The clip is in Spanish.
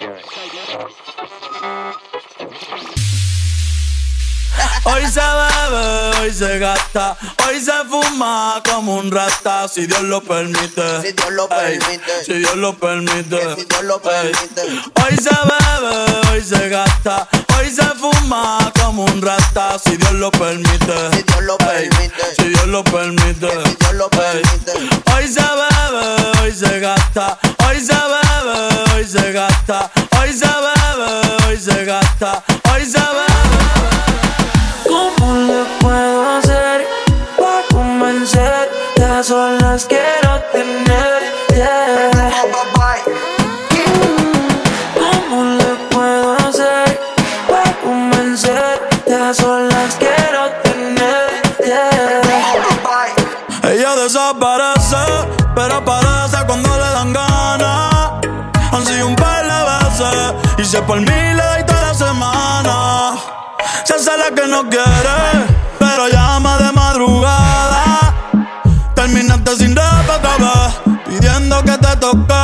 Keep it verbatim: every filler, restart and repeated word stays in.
Hoy se bebe, hoy se gasta, hoy se fuma como un rata, si Dios lo permite. Si Dios lo permite. Ey, si Dios lo permite. Que si Dios lo permite. Ey. Hoy se bebe, hoy se gasta, hoy se fuma como un rata, si Dios lo permite. Si Dios lo Ey, permite. si Dios lo permite. Que si Dios lo permite. Ey. Hoy se bebe, hoy se gasta, hoy se bebe, hoy se gasta, hoy se bebe, hoy se gasta, hoy se bebe. ¿Cómo le puedo hacer para convencerte? A solas quiero tenerte. ¿Cómo le puedo hacer para convencerte? A solas quiero tenerte. Ella desaparece, pero aparece cuando le dan ganas. Han sido un par de veces y si es por mí le doy toda la semana. Se hace la que no quiere, pero llama de madrugada. Terminaste sin ropa otra vez, pidiendo que te toque.